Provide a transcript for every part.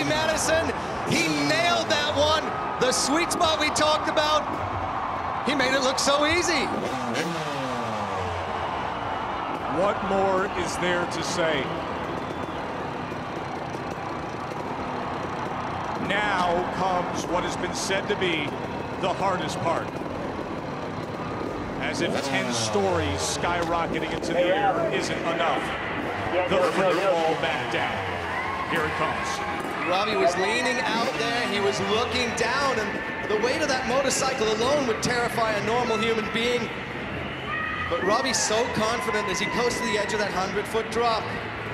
Robbie Madison. He nailed that one. The sweet spot we talked about. He made it look so easy. What more is there to say? Now comes what has been said to be the hardest part. As if 10 stories skyrocketing into the air isn't enough. The free fall back down. Here it comes. Robbie was leaning out there. He was looking down, and the weight of that motorcycle alone would terrify a normal human being. But Robbie's so confident as he goes to the edge of that 100-foot drop.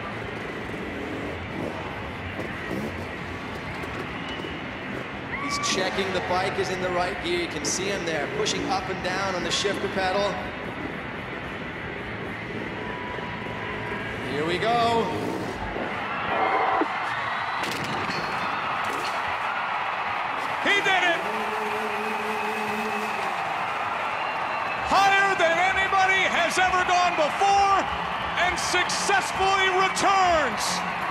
He's checking the bike is in the right gear. You can see him there, pushing up and down on the shifter pedal. Here we go. He did it! Higher than anybody has ever gone before, and successfully returns